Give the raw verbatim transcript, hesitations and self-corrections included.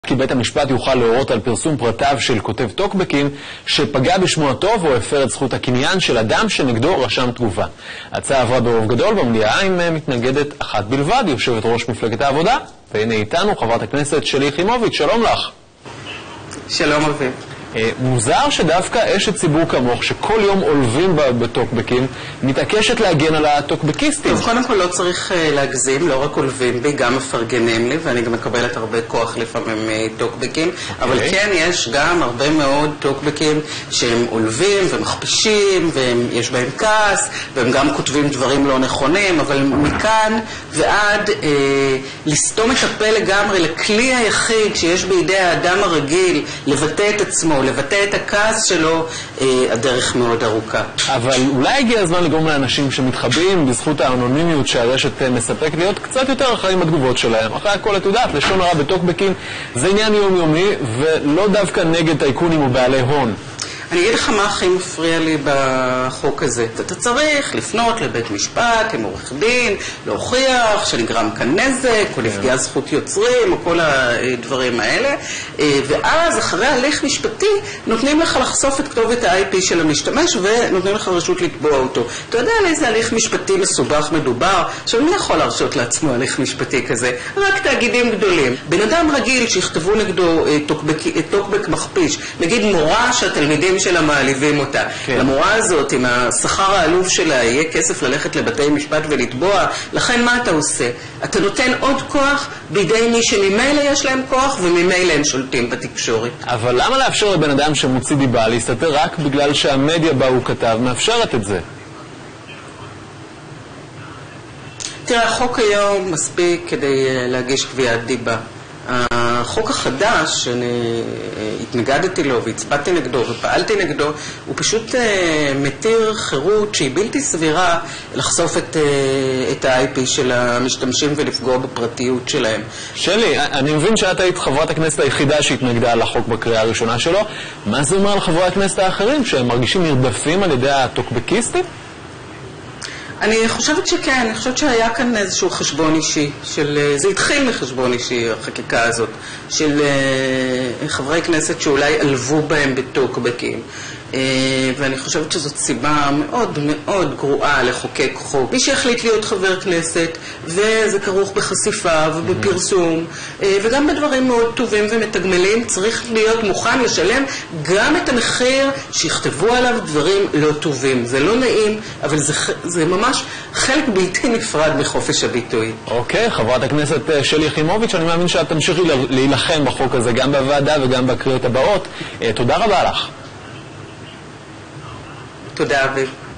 כי בית המשפט יוכל להורות על פרסום פרטיו של כותב טוקבקים שפגע בשמו הטוב או הפר את זכות הקניין של אדם שנגדו רשם תגובה. ההצעה עברה ברוב גדול במליאה עם מתנגדת אחת בלבד, יושבת ראש מפלגת העבודה, והנה איתנו חברת הכנסת שלי יחימוביץ'. שלום לך. שלום אביב. מוזר שדווקא אשת ציבור כמוך, שכל יום עולבים בטוקבקים, מתעקשת להגן על הטוקבקיסטים. טוב, קודם כל לא צריך להגזים, לא רק עולבים בי, גם מפרגנים לי, ואני גם מקבלת הרבה כוח לפעמים טוקבקים, אבל כן יש גם הרבה מאוד טוקבקים שהם עולבים ומכפישים, ויש בהם כעס, והם גם כותבים דברים לא נכונים, אבל מכאן ועד אה, לסתום את הפה לגמרי לכלי היחיד שיש בידי האדם הרגיל לבטא את עצמו, לבטא את הכעס שלו, אה, הדרך מאוד ארוכה. אבל אולי הגיע הזמן לגרום לאנשים שמתחבאים בזכות האנונימיות שהרשת מספק להיות קצת יותר אחראים בתגובות שלהם. אחרי הכל, את יודעת, לשון הרע בטוקבקים זה עניין יומיומי ולא דווקא נגד טייקונים ובעלי הון. אני אגיד לך מה הכי מפריע לי בחוק הזה. אתה צריך לפנות לבית משפט עם עורך דין, להוכיח שנגרם כאן נזק, או נפגעה זכות יוצרים, או כל הדברים האלה. ואז אחרי הליך משפטי נותנים לך לחשוף את כתובת ה-איי פי של המשתמש, ונותנים לך רשות לתבוע אותו. אתה יודע על איזה הליך משפטי מסובך מדובר? עכשיו, מי יכול להרשות לעצמו הליך משפטי כזה? רק תאגידים גדולים. בן אדם רגיל שיכתבו נגדו טוקבק מכפיש, נגיד מורה שהתלמידים שלה מעליבים אותה. כן. למורה הזאת, עם השכר העלוב שלה, יהיה כסף ללכת לבתי משפט ולתבוע. לכן מה אתה עושה? אתה נותן עוד כוח בידי מי שממילא יש להם כוח, וממילא הם שולטים בתקשורת. אבל למה לאפשר לבן אדם שמוציא דיבה להסתתר רק בגלל שהמדיה בה הוא כתב מאפשרת את זה? תראה, החוק היום מספיק כדי להגיש קביעת דיבה. החוק החדש, שאני התנגדתי לו והצבעתי נגדו ופעלתי נגדו, הוא פשוט מתיר חירות שהיא בלתי סבירה לחשוף את, את ה-איי פי של המשתמשים ולפגוע בפרטיות שלהם. שלי, אני מבין שאת היית חברת הכנסת היחידה שהתנגדה לחוק בקריאה הראשונה שלו. מה זה אומר על חברי הכנסת האחרים שהם מרגישים נרדפים על ידי הטוקבקיסטים? אני חושבת שכן, אני חושבת שהיה כאן איזשהו חשבון אישי, של, זה התחיל מחשבון אישי, החקיקה הזאת, של חברי כנסת שאולי עלבו בהם בטוקבקים. ואני חושבת שזאת סיבה מאוד מאוד גרועה לחוקק חוק. מי שהחליט להיות חבר כנסת, וזה כרוך בחשיפה ובפרסום, וגם בדברים מאוד טובים ומתגמלים, צריך להיות מוכן לשלם גם את המחיר שיכתבו עליו דברים לא טובים. זה לא נעים, אבל זה, זה ממש חלק בלתי נפרד מחופש הביטוי. אוקיי, חברת הכנסת שלי יחימוביץ', אני מאמין שאת תמשיכי להילחם בחוק הזה, גם בוועדה וגם בקריאות הבאות. תודה רבה לך. תודה אביב.